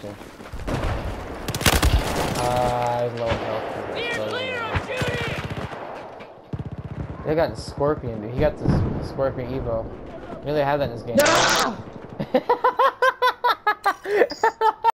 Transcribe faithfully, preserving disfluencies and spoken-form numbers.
Okay. Ah, uh, low health. They got Scorpion, dude. He got the Scorpion Evo. You really have that in this game. No! Right?